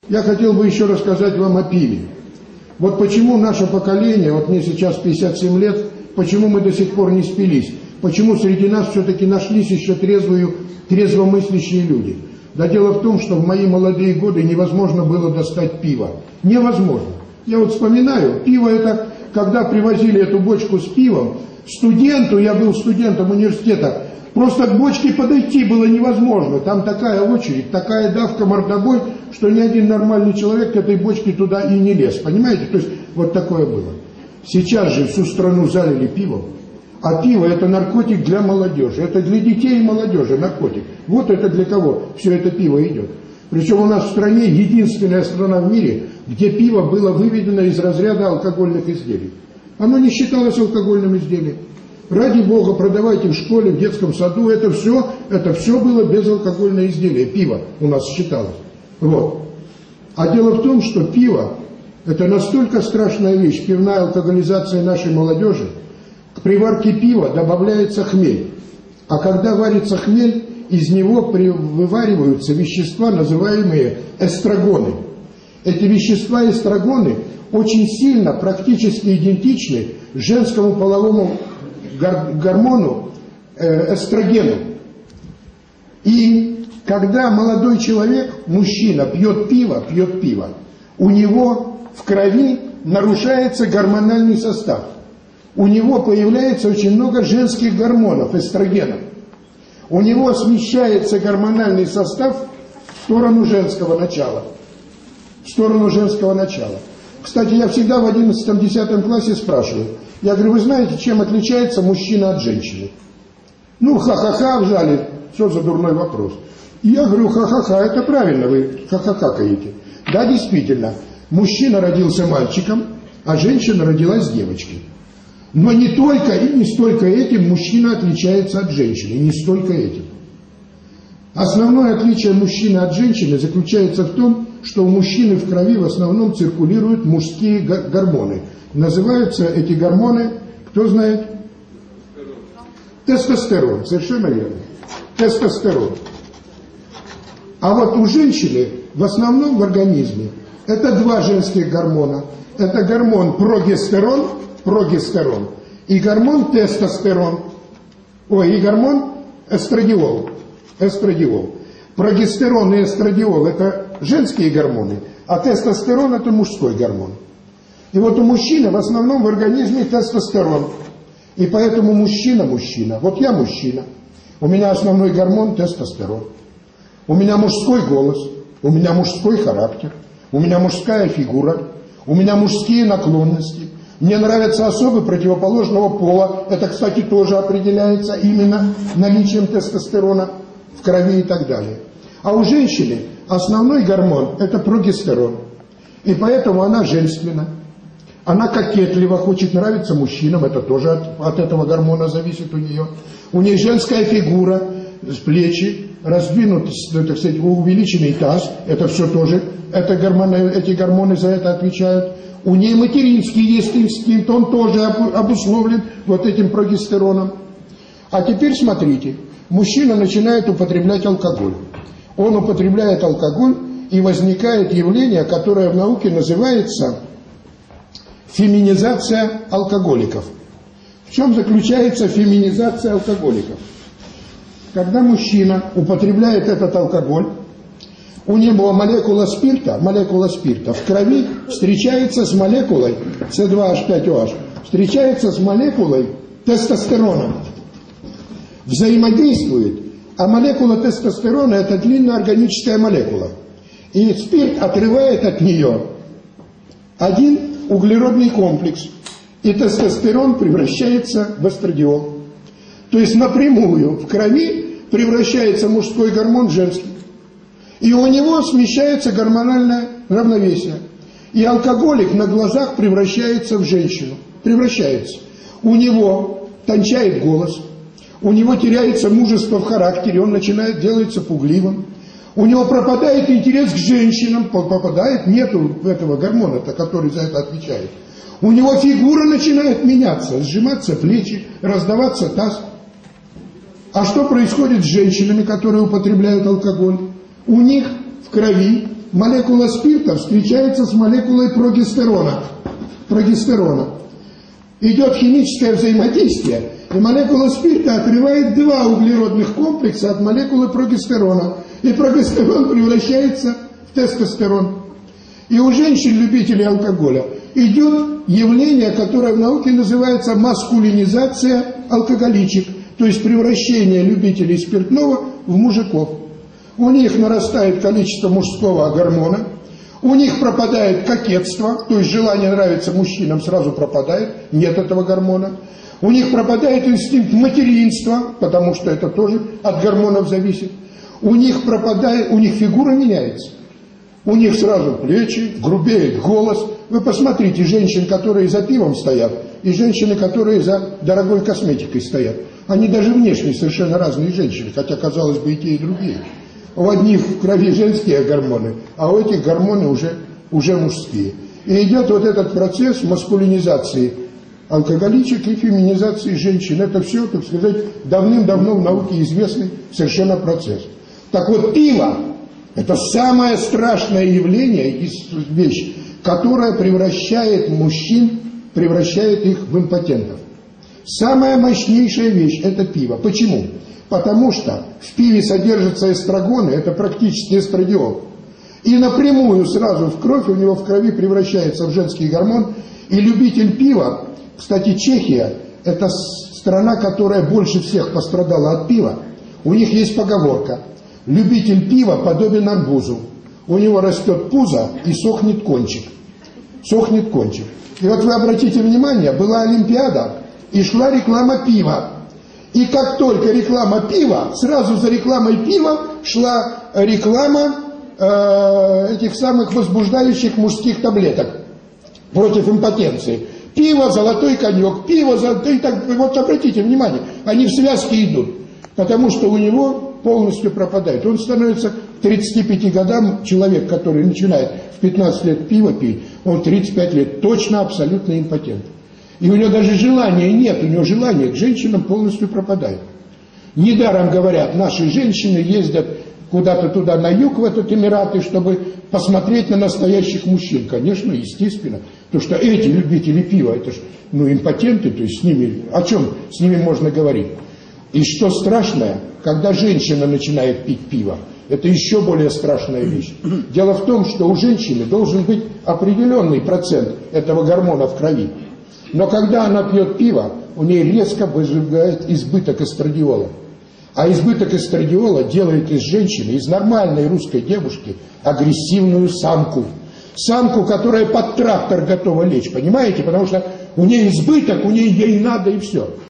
Я хотел бы еще рассказать вам о пиве. Вот почему наше поколение, вот мне сейчас 57 лет, почему мы до сих пор не спились? Почему среди нас все-таки нашлись еще трезвомыслящие люди? Да дело в том, что в мои молодые годы невозможно было достать пиво. Невозможно. Я вот вспоминаю, пиво это, когда привозили эту бочку с пивом, студенту, я был студентом университета, просто к бочке подойти было невозможно. Там такая очередь, такая давка, мордобой, что ни один нормальный человек к этой бочке туда и не лез. Понимаете? То есть вот такое было. Сейчас же всю страну залили пивом. А пиво это наркотик для молодежи. Это для детей и молодежи наркотик. Вот это для кого все это пиво идет. Причем у нас в стране единственная страна в мире, где пиво было выведено из разряда алкогольных изделий. Оно не считалось алкогольным изделием. Ради Бога, продавайте в школе, в детском саду, это все было безалкогольное изделие, пиво у нас считалось. Вот. А дело в том, что пиво – это настолько страшная вещь, пивная алкоголизация нашей молодежи. К приварке пива добавляется хмель. А когда варится хмель, из него вывариваются вещества, называемые эстрагоны. Эти вещества эстрагоны очень сильно, практически идентичны женскому половому гормону эстрогену. И когда молодой человек, мужчина, пьет пиво, у него в крови нарушается гормональный состав. У него появляется очень много женских гормонов, эстрогенов. У него смещается гормональный состав в сторону женского начала. Кстати, я всегда в 11-10 классе спрашиваю. Я говорю, вы знаете, чем отличается мужчина от женщины? Ну, ха-ха-ха в зале. Что за дурной вопрос? И я говорю, ха-ха-ха, это правильно, вы ха-ха-ха-каете. Да, действительно, мужчина родился мальчиком, а женщина родилась девочкой. Но не только и не столько этим мужчина отличается от женщины, не столько этим. Основное отличие мужчины от женщины заключается в том, что у мужчины в крови в основном циркулируют мужские гормоны. Называются эти гормоны, кто знает? Тестостерон, совершенно верно. Тестостерон. А вот у женщины в основном в организме это два женских гормона. Это гормон прогестерон и гормон тестостерон. И гормон эстрадиол. Прогестерон и эстрадиол это женские гормоны, а тестостерон это мужской гормон. И вот у мужчины в основном в организме тестостерон. И поэтому мужчина. Вот я мужчина. У меня основной гормон тестостерон. У меня мужской голос, у меня мужской характер, у меня мужская фигура, у меня мужские наклонности. Мне нравятся особы противоположного пола. Это, кстати, тоже определяется именно наличием тестостерона в крови и так далее. А у женщины основной гормон – это прогестерон. И поэтому она женственна. Она кокетлива, хочет нравиться мужчинам. Это тоже от этого гормона зависит у нее. У нее женская фигура, плечи, раздвинут, так сказать, увеличенный таз. Это все тоже, эти гормоны за это отвечают. У нее материнский есть инстинкт, он тоже обусловлен вот этим прогестероном. А теперь смотрите, мужчина начинает употреблять алкоголь. Он употребляет алкоголь, и возникает явление, которое в науке называется феминизация алкоголиков. В чем заключается феминизация алкоголиков? Когда мужчина употребляет этот алкоголь, у него молекула спирта в крови встречается с молекулой С2H5OH, встречается с молекулой тестостерона, взаимодействует, а молекула тестостерона это длинная органическая молекула. И спирт отрывает от нее один углеродный комплекс, и тестостерон превращается в эстрадиол. То есть напрямую в крови превращается мужской гормон в женский. И у него смещается гормональное равновесие. И алкоголик на глазах превращается в женщину. У него тончает голос, у него теряется мужество в характере, он делается пугливым. У него пропадает интерес к женщинам, нету этого гормона, который за это отвечает. У него фигура начинает меняться, сжиматься плечи, раздаваться таз. А что происходит с женщинами, которые употребляют алкоголь? У них в крови молекула спирта встречается с молекулой прогестерона. Идет химическое взаимодействие, и молекула спирта отрывает 2 углеродных комплекса от молекулы прогестерона. И прогестерон превращается в тестостерон. И у женщин-любителей алкоголя идет явление, которое в науке называется маскулинизация алкоголичек, то есть превращение любителей спиртного в мужиков. У них нарастает количество мужского гормона, у них пропадает кокетство, то есть желание нравиться мужчинам сразу пропадает, нет этого гормона. У них пропадает инстинкт материнства, потому что это тоже от гормонов зависит. У них фигура меняется. У них сразу плечи, грубеет голос. Вы посмотрите, женщин, которые за пивом стоят, и женщины, которые за дорогой косметикой стоят. Они даже внешне совершенно разные женщины, хотя, казалось бы, и те, и другие. У одних в крови женские гормоны, а у этих гормоны уже мужские. И идет вот этот процесс маскулинизации алкоголичек и феминизации женщин. Это все, так сказать, давным-давно в науке известный совершенно процесс. Так вот, пиво – это самое страшное явление, вещь, которая превращает мужчин, превращает их в импотентов. Самая мощнейшая вещь – это пиво. Почему? Потому что в пиве содержатся эстрагоны, это практически эстрадиол. И напрямую сразу в кровь, у него в крови превращается в женский гормон. И любитель пива, кстати, Чехия – это страна, которая больше всех пострадала от пива. У них есть поговорка: любитель пива подобен арбузу. У него растет пузо и сохнет кончик. Сохнет кончик. И вот вы обратите внимание, была Олимпиада, и шла реклама пива. И как только реклама пива, сразу за рекламой пива шла реклама этих самых возбуждающих мужских таблеток против импотенции. Пиво, золотой конек, пиво, золотой... Так, вот обратите внимание, они в связке идут, потому что у него полностью пропадает. Он становится к 35 годам, человек, который начинает в 15 лет пиво пить, он 35 лет точно абсолютно импотент. И у него даже желания нет, у него желание к женщинам полностью пропадает. Недаром говорят, наши женщины ездят куда-то туда на юг, в этот Эмираты, чтобы посмотреть на настоящих мужчин. Конечно, естественно. Потому что эти любители пива, это же импотенты, то есть с ними, о чем с ними можно говорить? И что страшное, когда женщина начинает пить пиво, это еще более страшная вещь. Дело в том, что у женщины должен быть определенный процент этого гормона в крови. Но когда она пьет пиво, у нее резко возникает избыток эстрадиола. А избыток эстрадиола делает из женщины, из нормальной русской девушки, агрессивную самку. Самку, которая под трактор готова лечь, понимаете? Потому что у нее избыток, у нее ей надо и все.